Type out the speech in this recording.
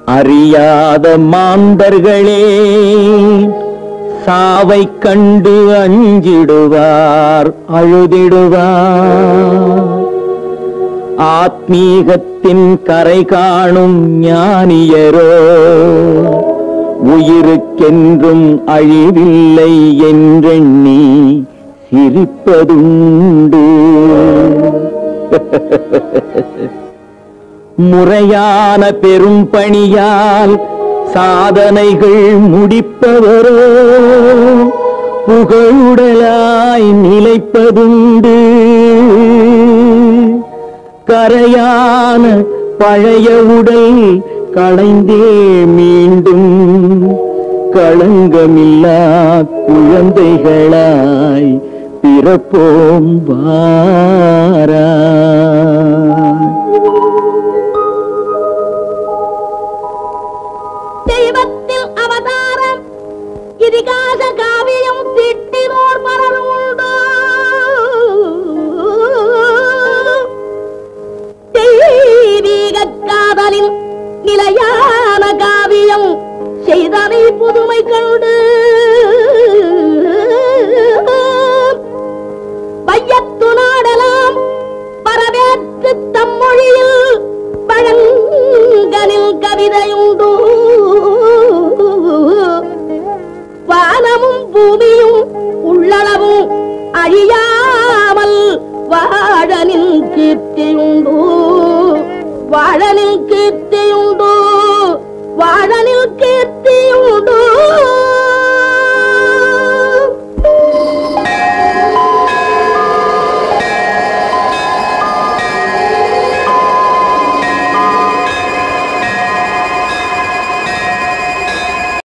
அறியாத மாந்தர்களே சாவை கண்டு அஞ்சிடுவார், அழுதிடுவார். ஆத்மீகத்தின் கரை காணும் ஞானியரோ உயிருக்கென்றும் அழிவில்லை என்றெண்ணி சிரிப்பதுண்டு. முறையான பெரும் பணியால் சாதனைகள் முடிப்பவரோ புகழுடலாய் நிலைப்பதுண்டு. கரையான பழைய உடல் களைந்தே மீண்டும் களங்கமில்லா குழந்தைகளாய் பிறப்போம் வாரா. தெய்வத்தில் அவதாரம் இதிகாச காவியம் திட்டினோர் மரணுண்டு. தெய்வீக காதலின் நிலையான காவியம் செய்தனை புதுமை கண்டு வையத்து நாடலாம் வரவேற்று தம்மொழியில் பழங்கனில் கவிதையுண்டு. வானமும் பூமியும் உள்ளளவும் அழியாமல் வாழனில் கீர்த்தியுண்டு, வாழனில் கீர்த்தியுண்டு, வாழனில் கீர்த்தியுண்டு.